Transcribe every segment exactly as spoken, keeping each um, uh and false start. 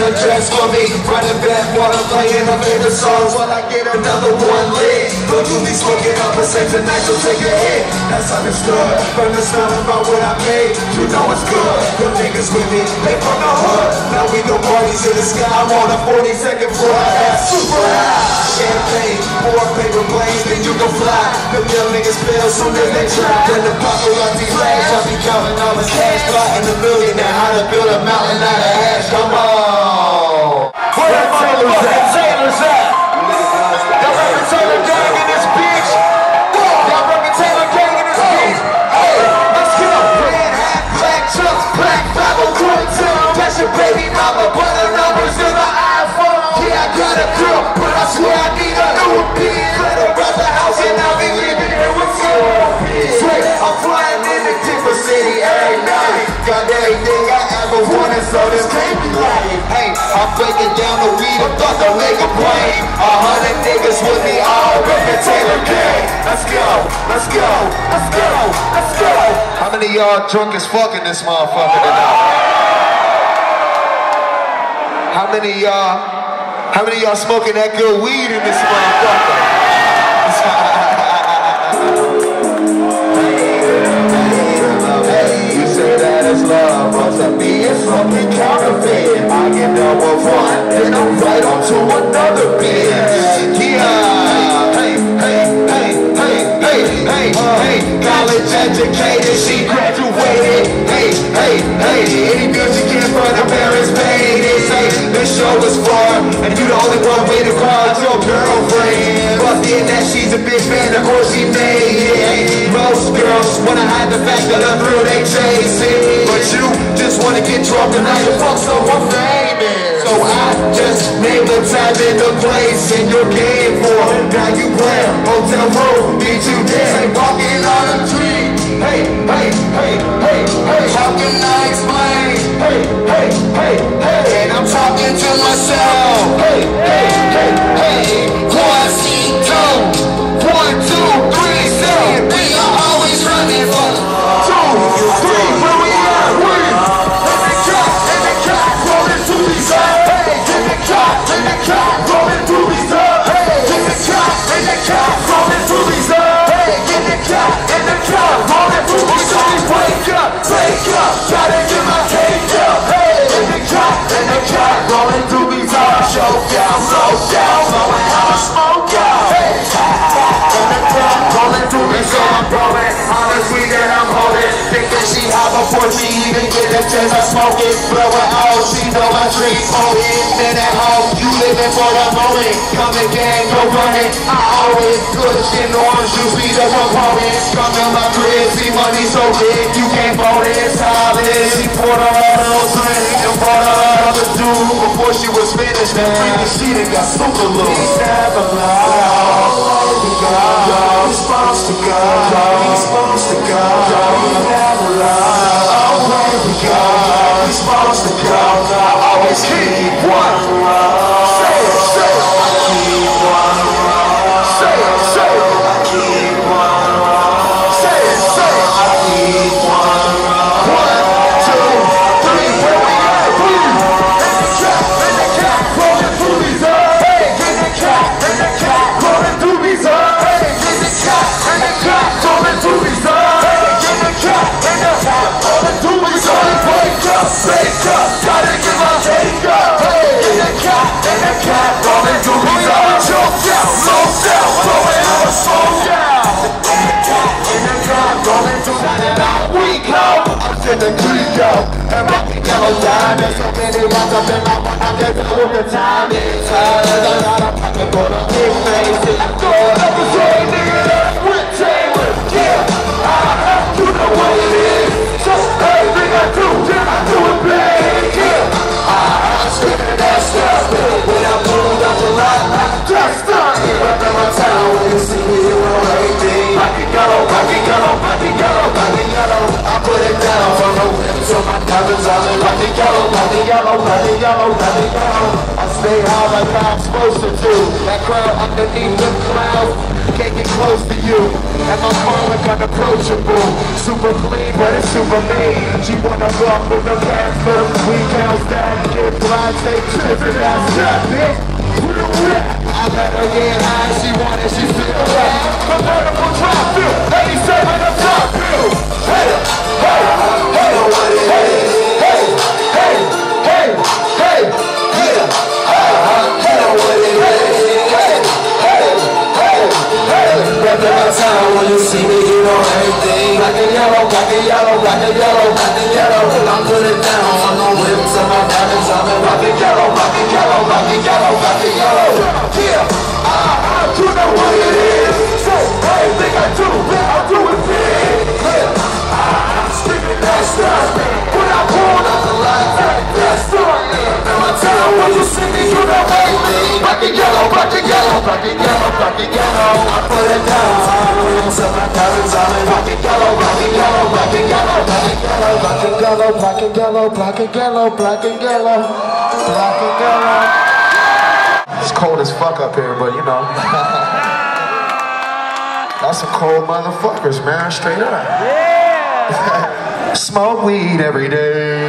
a dress for me. Running back while I'm playing my favorite songs while I get another one lit. But you be smoking up a sex tonight, so take a hit. That's understood. From the start about what I made, you know it's good. Them niggas with me, they from the hood. Now we go parties in the sky. I'm on a forty-second floor. I have super high champagne, more paper planes, then you can fly. Them young niggas fail soon as they try. Then the paparazzi flash, I be counting all this cash, plotting a million and how to build a mountain out of ash. Come on. Where the motherfucking Taylor's at? Y'all reppin' Taylor gang in this bitch? Y'all reppin' Taylor gang in this bitch? Hey, let's go. Red hat, black chucks, black five oh quarantine. That's your baby mama, but the numbers in the iPhone. Yeah, I got a girl, but I swear I need a new opinion. Let her run the house and I'll be living here with you. Swear, I'm flying in a different city every night. Got everything I ever wanted, so this can't be right. Hey, I'm breaking down the weed, I'm about to make a plane. A hundred niggas with me, all reppin' Taylor gang. Let's go, let's go, let's go, let's go. How many of y'all drunk as fuck in this motherfucker tonight? How many of y'all, how many of y'all smoking that good weed in this motherfucker? You say that it's love, but to me it's something counterfeit. I get done with one, then I'm right on to another bitch. Yeah, hey, hey, hey, hey, hey, hey, hey. College educated, she graduated. Hey, hey, hey. Any girl she get from her parents paid it. Say the show is far, and you the only one way to call your girlfriend. But then that she's a big fan, of course she made it. Most girls wanna hide the fact that I'm through they chase it, but you just wanna get drunk and now you fuck someone famous. So I just named the time and the place in your game for. Now you play hotel room, need you there. Say walking on a tree. Hey, hey, hey, hey, hey. How can I explain? Hey, hey, hey, hey. And I'm talking to myself. Hey, hey, hey, hey. One, two, one, two, three, seven. We are always running for two, three. Where we at? We in the car, in the car, rolling through these up. Hey, in the car, in the car, rolling through these up. Hey, in the car, in the car, rolling through these up. Hey, in the car, in the car, rolling through these up. Wake up, wake up, gotta get my cake up. Hey, in the car, in the car, rolling through these up. Show down, slow down, blowing out the smoke out. Hey, in the car, rolling through these up. I'm blowing all this weed that I'm holding. Thinking she hot before she even get a chance to smoke it. Blowing out, she know my dreams potent. Then at home, you living for the moment. Come again, go running. I always push in orange juice, be the component. Come in my crib, see money so big, you can't vote it. Solid, she poured her out of drink and brought her out of the dude. Before she was finished, that freaky she done got super loose. He's never loud. We're supposed to go. We're supposed to go. He's never loud. Oh, where we go. We're supposed to go. I always keep one. Say it, say it. I keep one. Say it, say it. I keep one. Say it, say it. I keep one. One, two, three. Where we at? We in the cat, in the cat, rolling through these up. Hey, in the cat, in the cat, rolling through these up. Hey, in the cat, in the cat, rolling through these up. Hey, in the cat, in the cat, rolling through these up. Wake up, wake up, gotta get my cake up. Hey, in the cat, in the cat, rolling through these up. Choke down, slow down, blowing out a slow down. In the cat, in the cat, rolling through these up. We come, I'm in the creek up, and my yellow diamonds. So many rounds up in my mind, I can't tell what the time is. I got a pocket for the big faces. I'm going up the same nigga that's with Taylor. Yeah, uh-huh, you know what it is. So everything I do, then I do it big. Yeah, uh-huh, I'm spinning that stuff. When I moved up a lot, I'm just done. Here up in my town, when you see me, you know everything. I can go, I can go, I can go, I can go. I put it down from the window. so my diamonds are like the yellow, like the yellow, like the yellow, like the yellow. I stay high like I'm supposed to do. That crowd underneath the clouds can't get close to you. And my car look unapproachable. Super clean, but it's super mean. She wanna walk with the pants, but the weed counts down. Get blind, take trips, and that's that, bitch. I let her get high, she wanted, she feel that. My vertical drop feel, eighty-seven the top feel. Hey, hey, hey, hey, hey, hey, hey, hey, yeah, uh-huh, you know what it is. Hey, hey, hey, hey. Rapping my time when you see me, you know everything. Black and yellow, black and yellow, black and yellow, black and yellow. I'm put it down on the whips and my diamonds, I'm in black and yellow, black and yellow, black and yellow, black and yellow. Yeah, uh-huh, you know what it is. So everything I do, I do it big. Yeah, I'm screaming that stuff. When I pull out the lights, that's stuff. And my time when you see me, you know everything. Black and yellow, black and yellow, black and yellow, black and yellow. I put it down. So my diamonds, I'm in black and yellow, black and yellow, black and yellow, black and yellow, black and yellow, black and yellow, black and yellow, black and yellow, black and yellow. It's cold as fuck up here, but you know. That's some cold motherfuckers, man, straight up. Yeah. Smoke weed every day.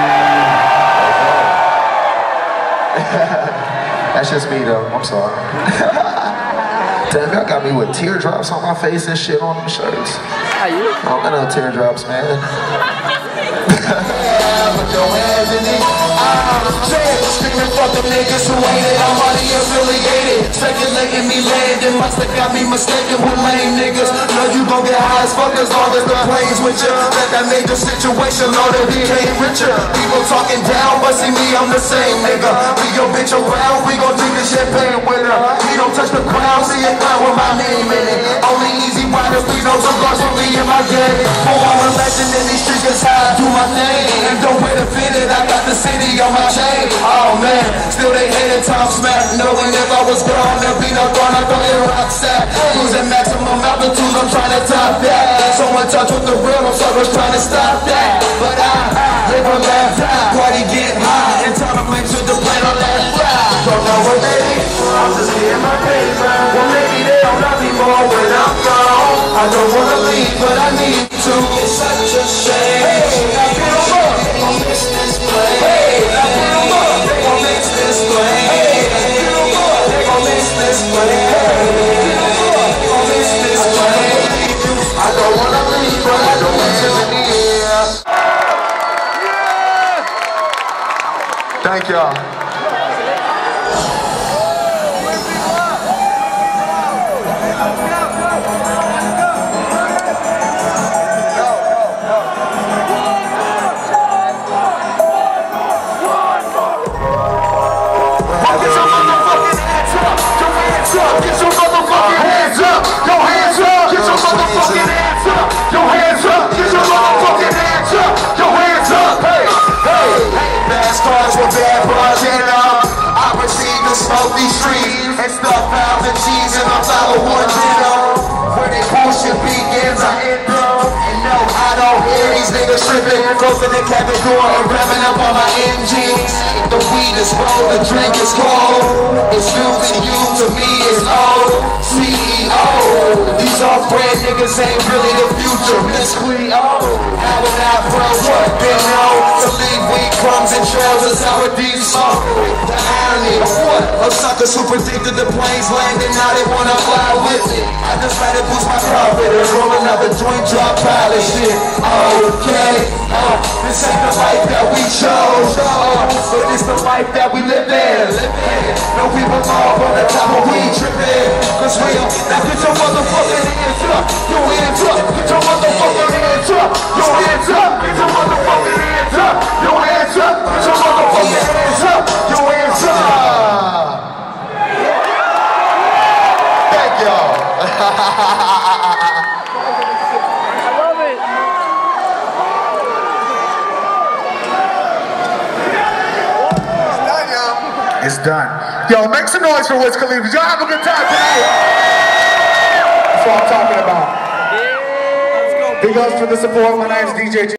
That's just me though, I'm sorry. Damn, y'all got me with teardrops on my face and shit on them shirts. I don't got no teardrops, man. Put your hands in it. I'm screaming fuck them niggas who ain't it. I'm money affiliated. Speculating me landing. Must have got me mistaken with lame niggas. Know you gon' get high as fuck as long as the plane's with ya. Let that major situation know that we came richer. People talking down, but see me, I'm the same nigga. We your bitch around, we gon' drink the champagne with her. We don't touch the ground, see it down with my name in it. Only easy riders, we know some girls for me in my game. For I'm a legend in these streets, cause how I do my thing. And don't wait a minute, I got the city on my chain. Oh man, still they hated Tom Smack. Knowing if I was gone, there'd be no gone, I don't hit rock sack. Losing maximum altitude, I'm trying to top that. So in touch with the real, I'm so much trying to stop that. But I live a laugh, party get high, and time to make sure the plan on that ride. Don't know what they need, I'm just getting my paper. Well maybe they don't love me more when I'm gone. I don't wanna leave, but I need to. It's such a shame. Hey, I feel more. They gon' miss this play. Hey, I feel more. They gon' miss this play. Hey, I feel more. They gon' miss this play. Hey, I feel more. They gon' miss this play. I don't wanna leave, but I don't want you in the air. Thank y'all. Smoke these streets and stuff out the cheese and I'm follow one ditto. Where they bullshit begins, I end up. And no, I don't hear these niggas tripping. Closing the cabin door and revving up on my engines. The weed is rolled, the drink is cold. It's new to you, to me it's old. C E O, these off-brand niggas ain't really the future. Miss Cleo, how would I bro what? Been known to leave weed crumbs and trails of sour deep smoke. The irony of what? Of suckers who predicted the planes landing, now they wanna fly with it. I just let it boost my profit and roll another joint drop pile of shit. Okay, uh, this ain't the life that we chose, uh, but it's the life that we live in. No people all on the top of weed tripping. Cause real, now get your motherfucking hands up. Your hands up, get your motherfucking hands up. Your hands up, get your motherfucking hands up. Your hands up, get your motherfucking hands up. Your hands up. Thank y'all. I love it. It's done, y'all. It's done. Yo, make some noise for Wiz Khalifa. Y'all have a good time tonight. That's what I'm talking about. Big ups for the support. My name's D J G.